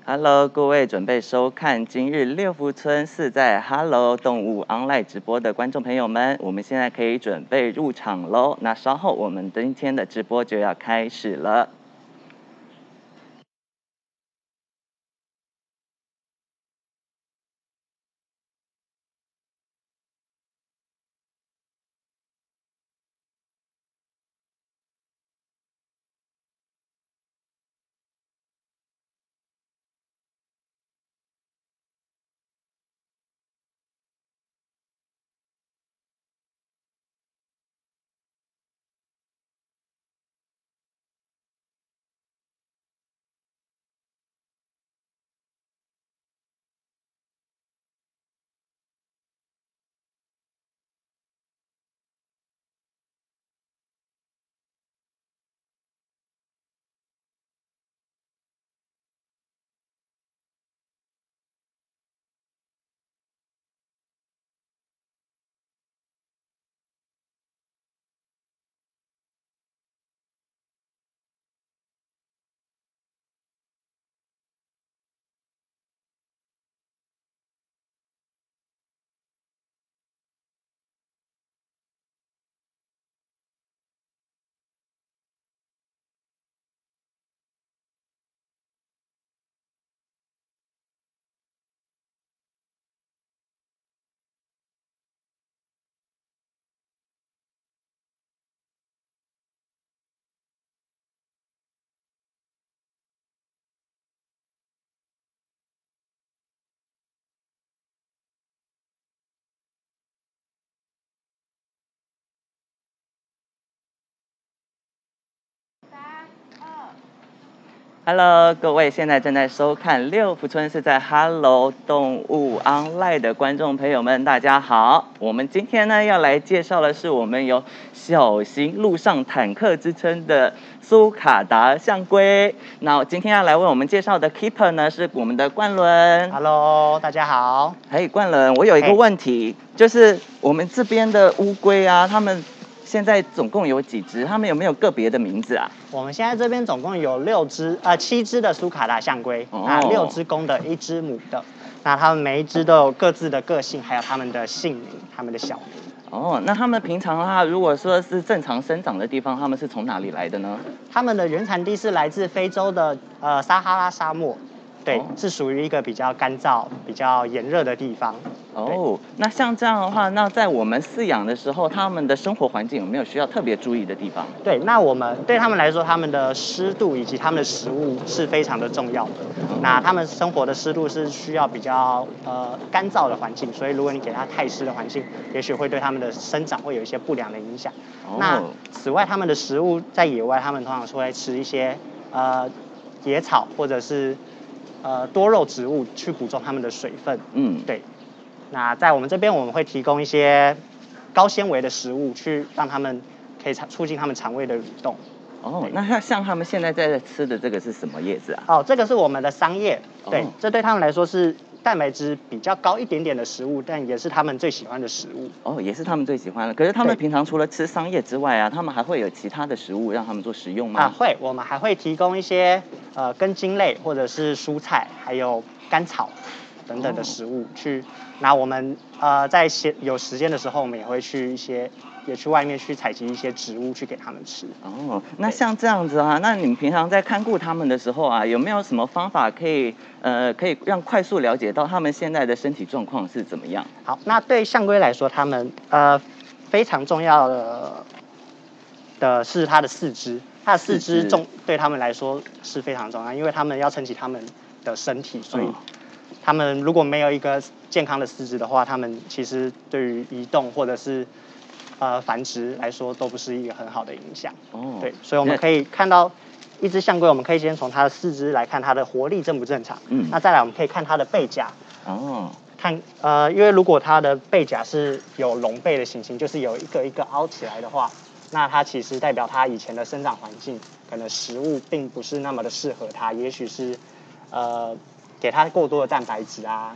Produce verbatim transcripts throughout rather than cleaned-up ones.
Hello，各位准备收看今日六福村是在 Hello 动物 Online 直播的观众朋友们，我们现在可以准备入场喽。那稍后我们今天的直播就要开始了。Hello， 各位现在正在收看六福村是在 Hello 动物 Online 的观众朋友们，大家好。我们今天呢要来介绍的是我们有小型陆上坦克之称的苏卡达象龟。那我今天要来为我们介绍的 Keeper 呢是我们的冠伦。 Hello， 大家好。 嘿，冠伦，我有一个问题，就是我们这边的乌龟啊，他们现在总共有几只？他们有没有个别的名字啊？ 我们现在这边总共有六只，呃，七只的苏卡达象龟，哦、那六只公的，一只母的。那它们每一只都有各自的个性，还有它们的姓名、它们的小名。 哦，那它们平常的话，如果说是正常生长的地方，它们是从哪里来的呢？ 它们的原产地是来自非洲的呃撒哈拉沙漠。对，哦、是属于一个比较干燥、比较炎热的地方。 哦，那像这样的话，那在我们饲养的时候，他们的生活环境有没有需要特别注意的地方？ 对，那我们对他们来说，他们的湿度以及他们的食物是非常的重要的。哦、那他们生活的湿度是需要比较呃干燥的环境，所以如果你给它太湿的环境，也许会对他们的生长会有一些不良的影响。哦、那此外，他们的食物在野外，他们通常是会吃一些呃野草或者是呃多肉植物去补充它们的水分。嗯，对。那在我们这边，我们会提供一些高纤维的食物，去让他们可以促进他们肠胃的蠕动。 哦，那像他们现在在吃的这个是什么叶子啊？ 哦，这个是我们的桑叶。对，哦、这对他们来说是蛋白质比较高一点点的食物，但也是他们最喜欢的食物。 哦，也是他们最喜欢的。可是他们平常除了吃桑叶之外啊，他们还会有其他的食物让他们做食用吗？ 啊，会，我们还会提供一些呃根茎类或者是蔬菜，还有甘草等等的食物、哦、去。那我们呃在有时间的时候，我们也会去一些，也去外面去采集一些植物去给他们吃。 哦，那像这样子啊，那你们平常在看顾他们的时候啊，有没有什么方法可以呃可以让快速了解到他们现在的身体状况是怎么样？ 好，那对象龟来说，他们呃非常重要的的是它的四肢，它的四肢重对他们来说是非常重要，因为他们要撑起他们的身体，所以。嗯他们如果没有一个健康的四肢的话，他们其实对于移动或者是呃繁殖来说都不是一个很好的影响。哦，对，所以我们可以看到一只象龟，我们可以先从它的四肢来看它的活力正不正常。嗯，那再来我们可以看它的背甲。哦，看呃，因为如果它的背甲是有龙背的情形，就是有一个一个凹起来的话，那它其实代表它以前的生长环境可能食物并不是那么的适合它，也许是呃。给它过多的蛋白质啊，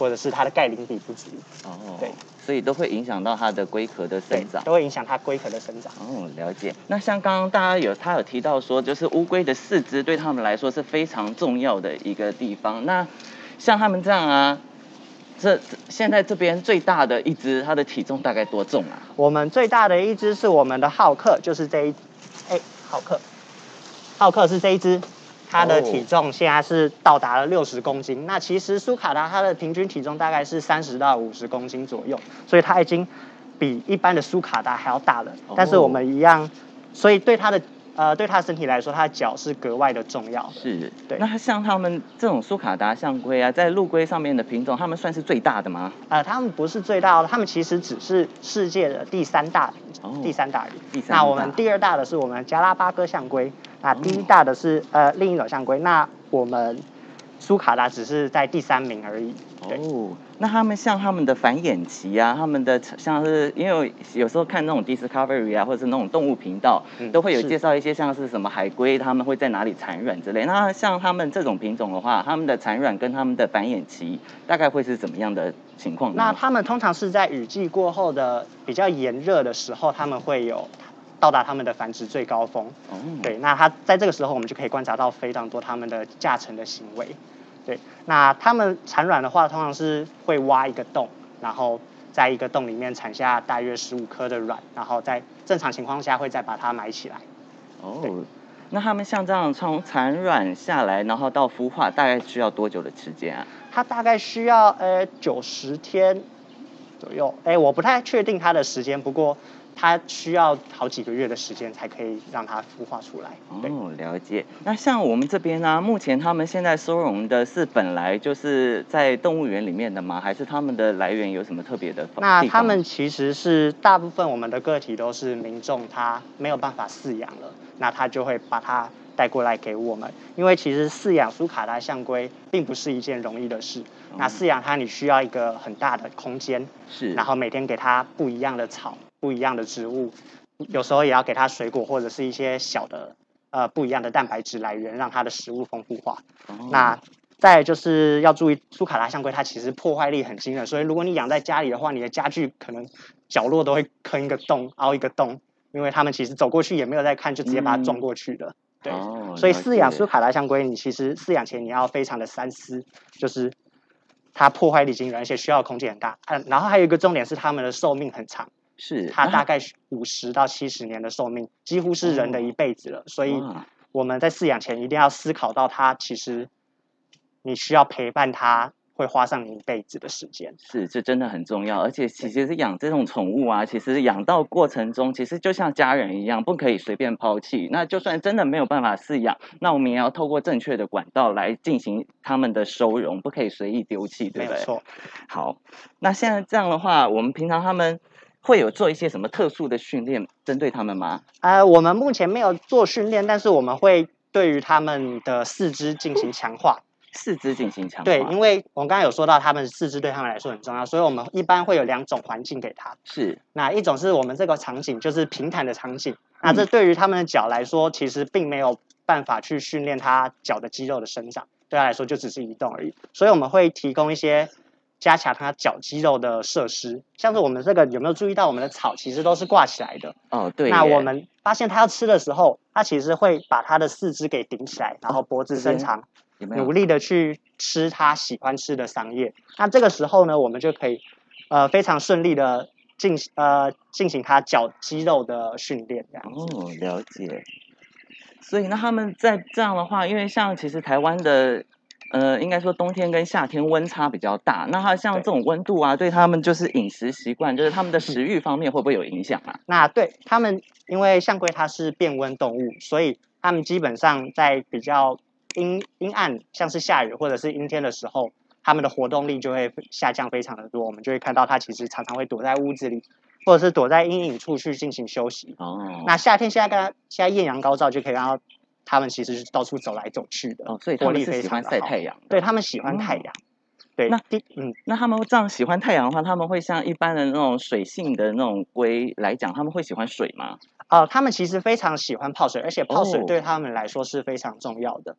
或者是它的钙磷比不足。 哦， 对， 所以都会影响到它的龟壳的生长， 都会影响它龟壳的生长。 哦，了解。那像刚刚大家有他有提到说，就是乌龟的四肢对他们来说是非常重要的一个地方。那像他们这样啊，这现在这边最大的一只，它的体重大概多重啊？ 我们最大的一只是我们的浩克，就是这一，哎，浩克，浩克是这一只。它的体重现在是到达了六十公斤。那其实苏卡达它的平均体重大概是三十到五十公斤左右，所以它已经比一般的苏卡达还要大了。但是我们一样，所以对它的呃对它的身体来说，它的脚是格外的重要的。 是， 对。 那像他们这种苏卡达象龟啊，在陆龟上面的品种，它们算是最大的吗？ 呃，它们不是最大的，它们其实只是世界的第三大品种，哦、第三大鱼。 第三大。 那我们第二大的是我们加拉巴哥象龟。那第一大的是、哦、呃另一种象龟，那我们苏卡达只是在第三名而已。 哦，那他们像他们的繁衍期啊，他们的像是因为有时候看那种 Discovery 啊，或者是那种动物频道，嗯、都会有介绍一些像是什么海龟，他们会在哪里产卵之类。那像他们这种品种的话，他们的产卵跟他们的繁衍期大概会是怎么样的情况呢？ 那他们通常是在雨季过后的比较炎热的时候，他们会有到达他们的繁殖最高峰。哦，对，那它在这个时候，我们就可以观察到非常多他们的驾乘的行为。对，那他们产卵的话，通常是会挖一个洞，然后在一个洞里面产下大约十五颗的卵，然后在正常情况下会再把它埋起来。 哦，那他们像这样从产卵下来，然后到孵化，大概需要多久的时间啊？ 它大概需要呃九十天左右，哎，我不太确定它的时间，不过它需要好几个月的时间才可以让它孵化出来。 哦，了解。那像我们这边呢、啊，目前他们现在收容的是本来就是在动物园里面的吗？还是他们的来源有什么特别的地方？ 那他们其实是大部分我们的个体都是民众他没有办法饲养了，那他就会把它带过来给我们。因为其实饲养苏卡达象龟并不是一件容易的事。嗯、那饲养它你需要一个很大的空间， 是， 然后每天给它不一样的草。不一样的植物，有时候也要给它水果或者是一些小的呃不一样的蛋白质来源，让它的食物丰富化。哦、那再来就是要注意，苏卡达象龟它其实破坏力很惊人，所以如果你养在家里的话，你的家具可能角落都会坑一个洞、凹一个洞，因为它们其实走过去也没有在看，就直接把它撞过去了。嗯、对，哦、所以饲养苏卡达象龟，你其实饲养前你要非常的三思，就是它破坏力惊人，而且需要的空间很大。嗯，然后还有一个重点是它们的寿命很长。 是， 它大概五十到七十年的寿命，几乎是人的一辈子了。所以我们在饲养前一定要思考到，它其实你需要陪伴它，会花上你一辈子的时间。 是，这真的很重要。而且其实是养这种宠物啊，其实养到过程中，其实就像家人一样，不可以随便抛弃。那就算真的没有办法饲养，那我们也要透过正确的管道来进行他们的收容，不可以随意丢弃，对不对？ 没错。 好，那现在这样的话，我们平常他们会有做一些什么特殊的训练针对他们吗？ 呃，我们目前没有做训练，但是我们会对于他们的四肢进行强化。 四肢进行强化。 对，因为我们刚才有说到，他们四肢对他们来说很重要，所以我们一般会有两种环境给他。 是。 那一种是我们这个场景就是平坦的场景，那这对于他们的脚来说，其实并没有办法去训练他脚的肌肉的生长，对他来说就只是移动而已。所以我们会提供一些加强它脚肌肉的设施，像是我们这个有没有注意到，我们的草其实都是挂起来的。 哦，对。 那我们发现它要吃的时候，它其实会把它的四肢给顶起来，然后脖子伸长，有没有努力的去吃它喜欢吃的桑叶。那这个时候呢，我们就可以呃非常顺利的进呃进行它脚肌肉的训练，这样子。 哦，了解。所以那他们在这样的话，因为像其实台湾的。呃，应该说冬天跟夏天温差比较大，那它像这种温度啊，对他们就是饮食习惯，就是他们的食欲方面会不会有影响啊？ 那对他们，因为象龟它是变温动物，所以他们基本上在比较阴阴暗，像是下雨或者是阴天的时候，他们的活动力就会下降非常的多。我们就会看到它其实常常会躲在屋子里，或者是躲在阴影处去进行休息。哦，那夏天现在跟它现在艳阳高照，就可以让它。他们其实是到处走来走去的， 哦，所以他们是喜欢晒太阳。 对，他们喜欢太阳。嗯、对， 那嗯，那他们这样喜欢太阳的话，他们会像一般的那种水性的那种龟来讲，他们会喜欢水吗？ 哦、呃，他们其实非常喜欢泡水，而且泡水对他们来说是非常重要的。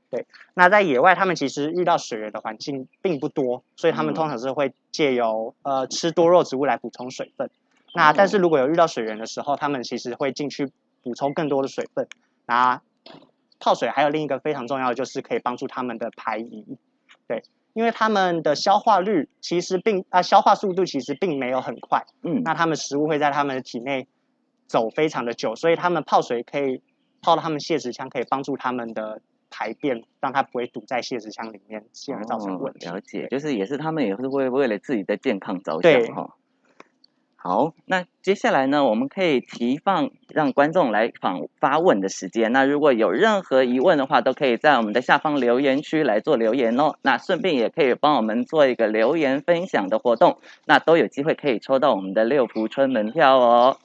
对，那在野外，他们其实遇到水源的环境并不多，所以他们通常是会借由呃吃多肉植物来补充水分。那但是如果有遇到水源的时候，他们其实会进去补充更多的水分。那泡水还有另一个非常重要的，就是可以帮助他们的排遗。对，因为他们的消化率其实并啊消化速度其实并没有很快，嗯，那他们食物会在他们的体内走非常的久，所以他们泡水可以泡到他们泄殖腔，可以帮助他们的排便，让它不会堵在泄殖腔里面，进而造成问题。 哦、了解，就是也是他们也是为为了自己的健康着想哈。好，那接下来呢，我们可以提放让观众来访发问的时间。那如果有任何疑问的话，都可以在我们的下方留言区来做留言哦。那顺便也可以帮我们做一个留言分享的活动，那都有机会可以抽到我们的六福村门票哦。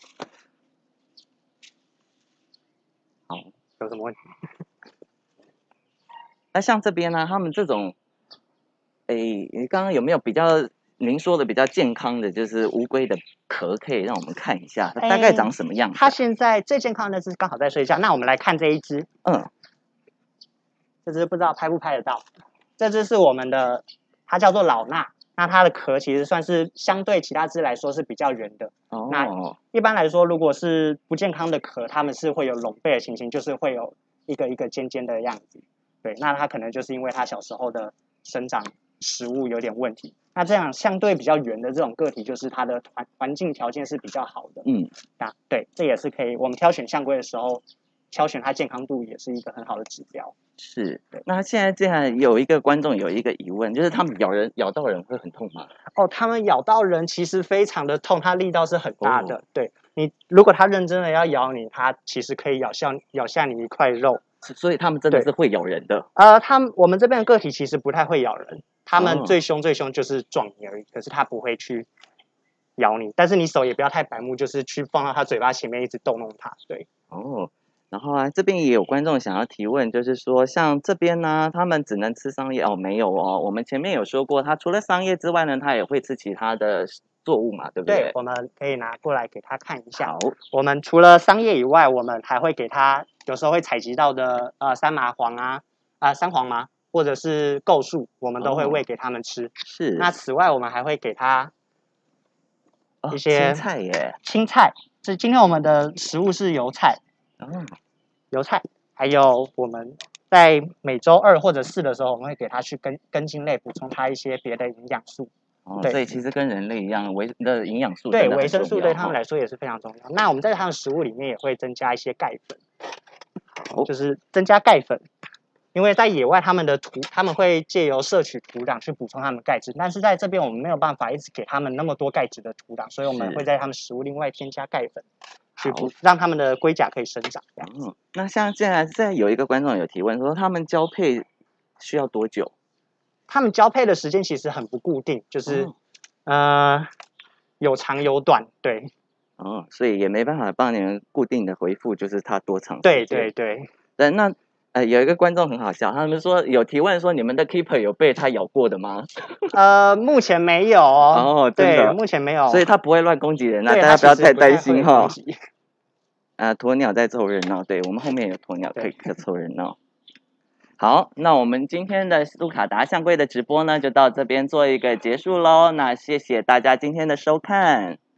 好， 有什么问题？ 那像这边呢，他们这种，诶，你刚刚有没有比较？您说的比较健康的，就是乌龟的壳，可以让我们看一下，它大概长什么样子？ 它现在最健康的那只刚好在睡觉。那我们来看这一只，嗯，这只不知道拍不拍得到？这只是我们的，它叫做老衲。那它的壳其实算是相对其他只来说是比较圆的。哦。那一般来说，如果是不健康的壳，它们是会有拢背的情形，就是会有一个一个尖尖的样子。对，那它可能就是因为它小时候的生长食物有点问题。那这样相对比较圆的这种个体，就是它的环环境条件是比较好的。嗯，那对，这也是可以。我们挑选象龟的时候，挑选它健康度也是一个很好的指标。 是，对。那现在这样有一个观众有一个疑问，就是他们咬人咬到人会很痛吗？ 哦，他们咬到人其实非常的痛，它力道是很大的。哦、对你，如果它认真的要咬你，它其实可以咬下咬下你一块肉。 所以他们真的是会咬人的。 呃，他们我们这边的个体其实不太会咬人。他们最凶最凶就是撞你而已，可是他不会去咬你，但是你手也不要太白目，就是去放到他嘴巴前面一直逗弄他。对。 哦，然后啊，这边也有观众想要提问，就是说像这边呢，他们只能吃桑叶哦？没有哦，我们前面有说过，它除了桑叶之外呢，它也会吃其他的作物嘛，对不对？ 对，我们可以拿过来给他看一下。好，我们除了桑叶以外，我们还会给他有时候会采集到的呃山麻黄啊啊、呃、山黄麻。或者是构树，我们都会喂给他们吃。哦、是。那此外，我们还会给他一些、 哦、青菜耶。 青菜，是今天我们的食物是油菜。哦。油菜，还有我们在每周二或者四的时候，我们会给他去根根茎类补充他一些别的营养素。 哦，所以其实跟人类一样，维的营养素对维生素对他们来说也是非常重要。那我们在他们食物里面也会增加一些钙粉，哦、就是增加钙粉。因为在野外，他们的土他们会借由摄取土壤去补充他们钙质，但是在这边我们没有办法一直给他们那么多钙质的土壤，所以我们会在他们食物另外添加钙粉，去补让他们的龟甲可以生长。 嗯，那像现在现在有一个观众有提问说，他们交配需要多久？ 他们交配的时间其实很不固定，就是、嗯、呃有长有短，对。 哦，所以也没办法帮你们固定的回复，就是它多长时间。 对对对。 对，那。呃，有一个观众很好笑，他们说有提问说你们的 keeper 有被他咬过的吗？ 呃，目前没有哦，真的对，目前没有， 所以他不会乱攻击人啊，大家不要太担心哈。啊，鸵鸟在凑热闹，对我们后面有鸵鸟可以凑热闹。好，那我们今天的苏卡达象龟的直播呢，就到这边做一个结束喽。那谢谢大家今天的收看。